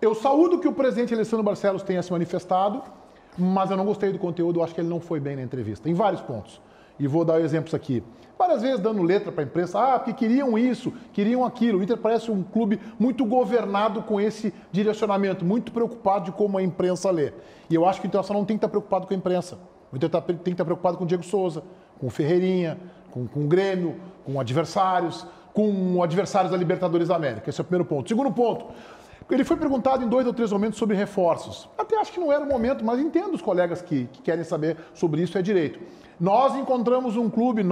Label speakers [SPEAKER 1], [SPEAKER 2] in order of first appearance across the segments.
[SPEAKER 1] Eu saúdo que o presidente Alessandro Barcelos tenha se manifestado, mas eu não gostei do conteúdo, eu acho que ele não foi bem na entrevista, em vários pontos. E vou dar exemplos aqui. Várias vezes dando letra para a imprensa, porque queriam isso, queriam aquilo. O Inter parece um clube muito governado com esse direcionamento, muito preocupado de como a imprensa lê. E eu acho que o Internacional não tem que estar preocupado com a imprensa. O Inter tem que estar preocupado com o Diego Souza, com o Ferreirinha, com o Grêmio, com adversários da Libertadores da América. Esse é o primeiro ponto. Segundo ponto, ele foi perguntado em 2 ou 3 momentos sobre reforços. Até acho que não era o momento, mas entendo os colegas que querem saber sobre isso, é direito. Nós encontramos um clube,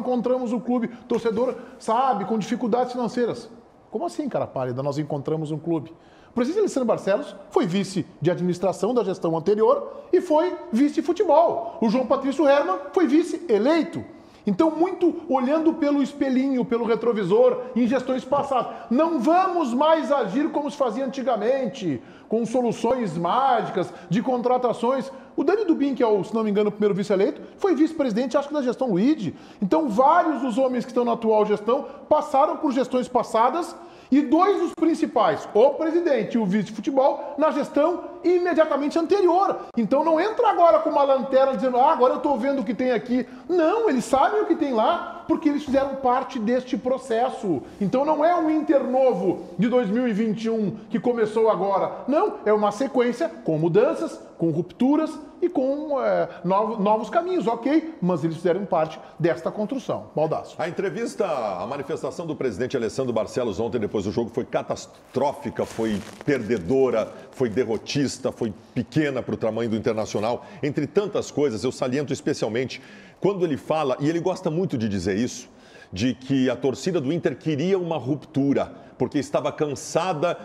[SPEAKER 1] torcedor, sabe, com dificuldades financeiras. Como assim, cara pálida, nós encontramos um clube? O presidente Alessandro Barcelos foi vice de administração da gestão anterior e foi vice de futebol. O João Patrício Hermann foi vice eleito. Então, muito olhando pelo espelhinho, pelo retrovisor, em gestões passadas. Não vamos mais agir como se fazia antigamente, com soluções mágicas, de contratações. O Dani Dubin, que é, se não me engano, o primeiro vice-eleito, foi vice-presidente, acho que da gestão Luigi. Então, vários dos homens que estão na atual gestão passaram por gestões passadas e 2 dos principais, o presidente e o vice de futebol, na gestão imediatamente anterior. Então não entra agora com uma lanterna dizendo, agora eu estou vendo o que tem aqui. Não, eles sabem o que tem lá, porque eles fizeram parte deste processo. Então não é um Inter novo de 2021 que começou agora. Não, é uma sequência com mudanças, com rupturas e com novos caminhos, ok? Mas eles fizeram parte desta construção. Baldasso.
[SPEAKER 2] A entrevista, a manifestação do presidente Alessandro Barcelos ontem, depois do jogo, foi catastrófica, foi perdedora, foi derrotista, foi pequena para o tamanho do Internacional. Entre tantas coisas, eu saliento especialmente quando ele fala, e ele gosta muito de dizer isso, de que a torcida do Inter queria uma ruptura, porque estava cansada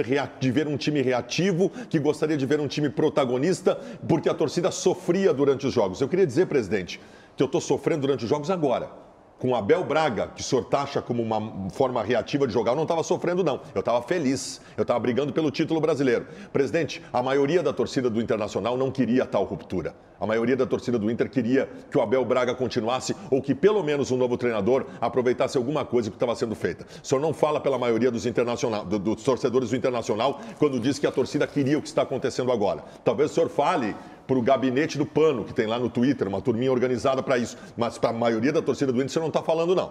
[SPEAKER 2] de ver um time reativo, que gostaria de ver um time protagonista, porque a torcida sofria durante os jogos. Eu queria dizer, presidente, que eu estou sofrendo durante os jogos agora. Com o Abel Braga, que o senhor taxa como uma forma reativa de jogar, eu não estava sofrendo, não. Eu estava feliz. Eu estava brigando pelo título brasileiro. Presidente, a maioria da torcida do Internacional não queria tal ruptura. A maioria da torcida do Inter queria que o Abel Braga continuasse ou que pelo menos um novo treinador aproveitasse alguma coisa que estava sendo feita. O senhor não fala pela maioria dos torcedores do Internacional quando diz que a torcida queria o que está acontecendo agora. Talvez o senhor fale para o gabinete do pano, que tem lá no Twitter, uma turminha organizada para isso. Mas para a maioria da torcida do Inter, você não está falando, não.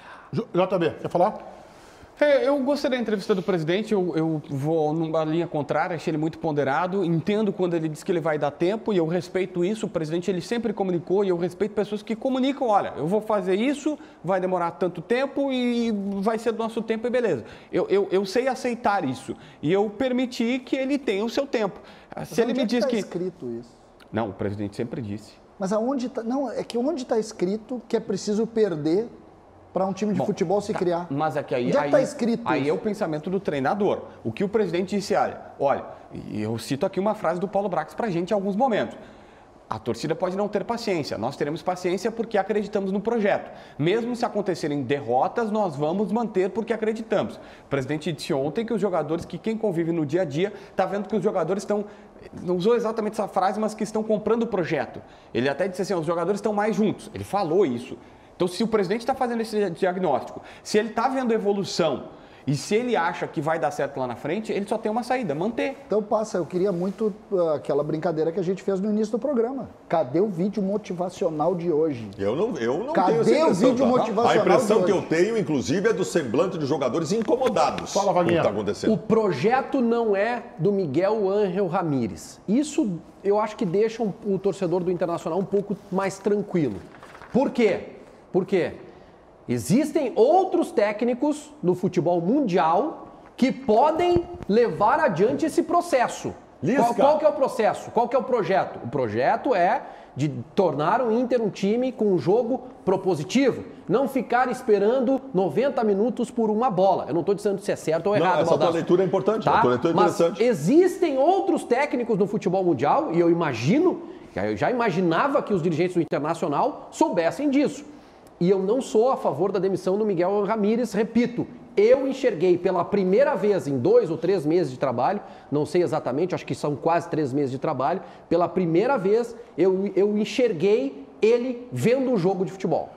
[SPEAKER 1] JB, quer falar?
[SPEAKER 3] Eu gostei da entrevista do presidente, eu vou numa linha contrária, achei ele muito ponderado, entendo quando ele diz que ele vai dar tempo e eu respeito isso, o presidente ele sempre comunicou e eu respeito pessoas que comunicam, olha, eu vou fazer isso, vai demorar tanto tempo e vai ser do nosso tempo e beleza. Eu sei aceitar isso e eu permiti que ele tenha o seu tempo. Se ele me diz que...
[SPEAKER 4] escrito isso?
[SPEAKER 3] Não, o presidente sempre disse.
[SPEAKER 4] Mas aonde está... Não, é que onde está escrito que é preciso perder para um time de futebol se criar?
[SPEAKER 3] Mas é que aí
[SPEAKER 4] está escrito
[SPEAKER 3] aí
[SPEAKER 4] isso?
[SPEAKER 3] é o pensamento do treinador. O que o presidente disse, olha, e eu cito aqui uma frase do Paulo Brax para a gente em alguns momentos. A torcida pode não ter paciência, nós teremos paciência porque acreditamos no projeto. Mesmo se acontecerem derrotas, nós vamos manter porque acreditamos. O presidente disse ontem que os jogadores, que quem convive no dia a dia, está vendo que os jogadores estão, não usou exatamente essa frase, mas que estão comprando o projeto. Ele até disse assim, os jogadores estão mais juntos. Ele falou isso. Então, se o presidente está fazendo esse diagnóstico, se ele está vendo evolução e se ele acha que vai dar certo lá na frente, ele só tem uma saída, manter.
[SPEAKER 4] Então passa, eu queria muito aquela brincadeira que a gente fez no início do programa. Cadê o vídeo motivacional de hoje?
[SPEAKER 2] Eu não
[SPEAKER 4] Cadê
[SPEAKER 2] tenho essa impressão.
[SPEAKER 4] o vídeo motivacional?
[SPEAKER 2] A impressão que
[SPEAKER 4] de
[SPEAKER 2] eu tenho, inclusive, é do semblante de jogadores incomodados.
[SPEAKER 1] Fala, Vaguinha.
[SPEAKER 2] Com o que está acontecendo.
[SPEAKER 5] O projeto não é do Miguel Ángel Ramírez. Isso eu acho que deixa o torcedor do Internacional um pouco mais tranquilo. Por quê? Porque existem outros técnicos no futebol mundial que podem levar adiante esse processo. Qual que é o processo? Qual que é o projeto? O projeto é de tornar o Inter um time com um jogo propositivo. Não ficar esperando 90 minutos por uma bola. Eu não estou dizendo se é certo ou errado.
[SPEAKER 2] Essa tua leitura é importante.
[SPEAKER 5] Tá?
[SPEAKER 2] A tua leitura é interessante.
[SPEAKER 5] Mas existem outros técnicos no futebol mundial, e eu já imaginava que os dirigentes do Internacional soubessem disso. E eu não sou a favor da demissão do Miguel Ramírez, repito, eu enxerguei pela primeira vez em 2 ou 3 meses de trabalho, não sei exatamente, acho que são quase 3 meses de trabalho, pela primeira vez eu enxerguei ele vendo um jogo de futebol.